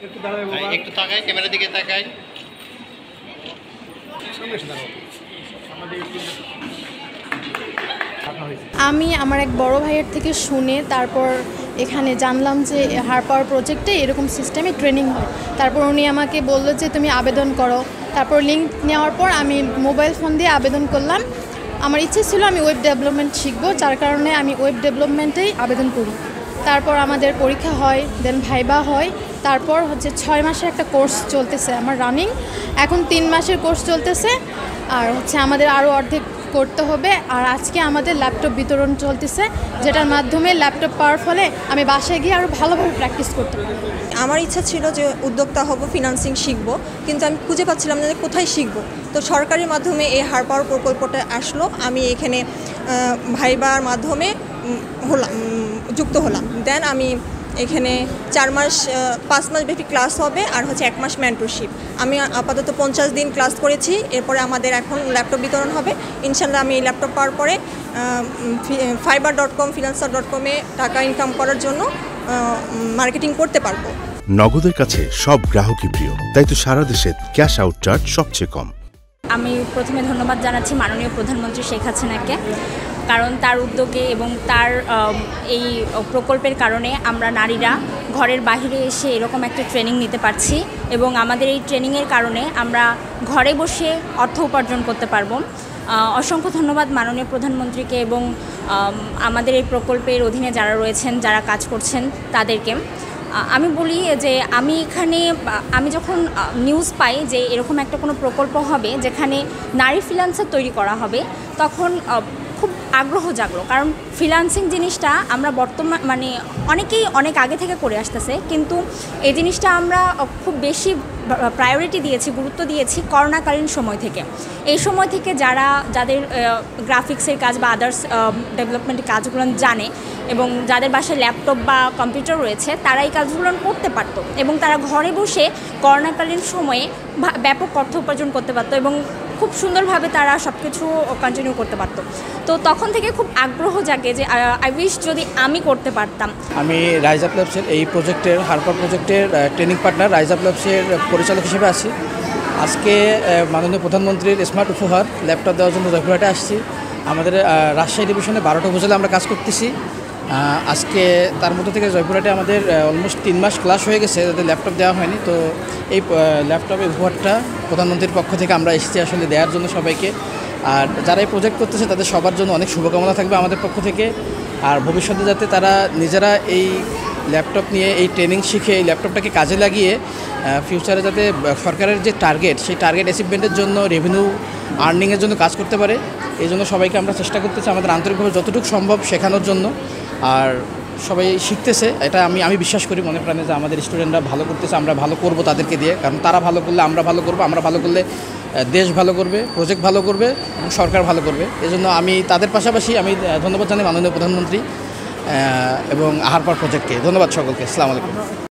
একটু তাকাই, ক্যামেরার দিকে তাকাই। আমি আমার এক বড় ভাইয়ের থেকে শুনে তারপর এখানে জানলাম যে হাড় পাওয়ার প্রজেক্টে এরকম সিস্টেমে ট্রেনিং হয়। তারপর উনি আমাকে বললো যে তুমি আবেদন করো। তারপর লিঙ্ক নেওয়ার পর আমি মোবাইল ফোন দিয়ে আবেদন করলাম। আমার ইচ্ছে ছিল আমি ওয়েব ডেভেলপমেন্ট শিখবো, যার কারণে আমি ওয়েব ডেভেলপমেন্টেই আবেদন করি। তারপর আমাদের পরীক্ষা হয়, দেন ভাইবা হয়। তারপর 6 মাসের একটা কোর্স চলতেছে আমার রানিং, এখন 3 মাসের কোর্স চলতেছে। আর আমাদের আরও অর্ধেক করতে হবে। আর আজকে আমাদের ল্যাপটপ বিতরণ চলতেছে, যেটার মাধ্যমে ল্যাপটপ পাওয়ার ফলে আমি বাসায় গিয়ে আরও ভালোভাবে প্র্যাকটিস করতে পারি। আমার ইচ্ছা ছিল যে উদ্যোক্তা হব, ফিনান্সিং শিখব, কিন্তু আমি খুঁজে পাচ্ছিলাম না যে কোথায় শিখব। তো সরকারি মাধ্যমে এই হাড় পাওয়ার প্রকল্পটা আসলো। আমি এখানে ভাইবার মাধ্যমে যুক্ত হলাম। দেন আমি এখানে 4 মাস 5 মাস ব্যাপী ক্লাস হবে, আর 1 মাস মেন্টরশিপ। আমি আপাতত 50 দিন ক্লাস করেছি। এরপরে আমাদের এখন ল্যাপটপ বিতরণ হবে। ইনশাল্লাহ আমি ল্যাপটপ পাওয়ার পরে fiverr.com freelancer.com টাকা ইনকাম করার জন্য মার্কেটিং করতে পারবো। নগদের কাছে সব গ্রাহকই প্রিয়, তাই তো সারা দেশে ক্যাশ আউট চার্জ সবচেয়ে কম। আমি প্রথমে ধন্যবাদ জানাচ্ছি মাননীয় প্রধানমন্ত্রী শেখ হাসিনাকে, কারণ তার উদ্যোগে এবং তার এই প্রকল্পের কারণে আমরা নারীরা ঘরের বাইরে এসে এরকম একটা ট্রেনিং নিতে পারছি, এবং আমাদের এই ট্রেনিংয়ের কারণে আমরা ঘরে বসে অর্থ উপার্জন করতে পারবো। অসংখ্য ধন্যবাদ মাননীয় প্রধানমন্ত্রীকে এবং আমাদের এই প্রকল্পের অধীনে যারা রয়েছেন, যারা কাজ করছেন তাদেরকে। আমি বলি যে আমি যখন নিউজ পাই যে এরকম একটা কোনো প্রকল্প হবে যেখানে নারী ফ্রিল্যান্সার তৈরি করা হবে, তখন খুব আগ্রহ জাগলো। কারণ ফ্রিল্যান্সিং জিনিসটা আমরা মানে অনেকেই অনেক আগে থেকে করে আসতেছে, কিন্তু এই জিনিসটা আমরা খুব বেশি প্রায়োরিটি দিয়েছি, গুরুত্ব দিয়েছি করোনাকালীন সময় থেকে। এই সময় থেকে যাদের গ্রাফিক্সের কাজ বা আদার্স ডেভেলপমেন্টের কাজগুলো জানে এবং যাদের বাসায় ল্যাপটপ বা কম্পিউটার রয়েছে, তারা এই কাজগুলো করতে পারতো এবং তারা ঘরে বসে করোনাকালীন সময়ে ব্যাপক অর্থ উপার্জন করতে পারতো এবং খুব সুন্দরভাবে তারা সব কিছু কন্টিনিউ করতে পারতো। তো তখন থেকে খুব আগ্রহ জাগে যে আই উইশ যদি আমি করতে পারতাম। আমি রাইজ আপ ল্যাবসের এই প্রজেক্টের হাড় পাওয়ার প্রজেক্টের ট্রেনিং পার্টনার, রাইজ আপ ল্যাবসের পরিচালক হিসেবে আছি। আজকে মাননীয় প্রধানমন্ত্রীর স্মার্ট উপহার ল্যাপটপ দেওয়ার জন্য জয়পুরহাটে আসছি। আমাদের রাজশাহী ডিভিশনে 12টা উপজেলা আমরা কাজ করতেছি। আজকে তার মধ্যে থেকে জয়পুরহাটে আমাদের অলমোস্ট 3 মাস ক্লাস হয়ে গেছে, যাদের ল্যাপটপ দেওয়া হয়নি। তো এই ল্যাপটপের উপহারটা প্রধানমন্ত্রীর পক্ষ থেকে আমরা এসেছি আসলে দেওয়ার জন্য সবাইকে। আর যারা এই প্রজেক্ট করতেছে তাদের সবার জন্য অনেক শুভকামনা থাকবে আমাদের পক্ষ থেকে। আর ভবিষ্যতে যাতে তারা নিজেরা এই ল্যাপটপ নিয়ে এই ট্রেনিং শিখে এই ল্যাপটপটাকে কাজে লাগিয়ে ফিউচারে যাতে সরকারের যে টার্গেট, সেই টার্গেট অ্যাচিভমেন্টের জন্য, রেভিনিউ আর্নিংয়ের জন্য কাজ করতে পারে। এই জন্য সবাইকে আমরা চেষ্টা করতেছি আমাদের আন্তরিকভাবে যতটুকু সম্ভব শেখানোর জন্য। আর সবাই শিখতেছে, এটা আমি বিশ্বাস করি মনে প্রাণে যে আমাদের স্টুডেন্টরা ভালো করতেছে, আমরা ভালো করব তাদেরকে দিয়ে। কারণ তারা ভালো করলে আমরা ভালো করব, আমরা ভালো করলে দেশ ভালো করবে, প্রজেক্ট ভালো করবে এবং সরকার ভালো করবে। এজন্য আমি তাদের পাশাপাশি আমি ধন্যবাদ জানাই মাননীয় প্রধানমন্ত্রী এবং হাড় পাওয়ার প্রজেক্টকে। ধন্যবাদ সকলকে। আসসালামু আলাইকুম।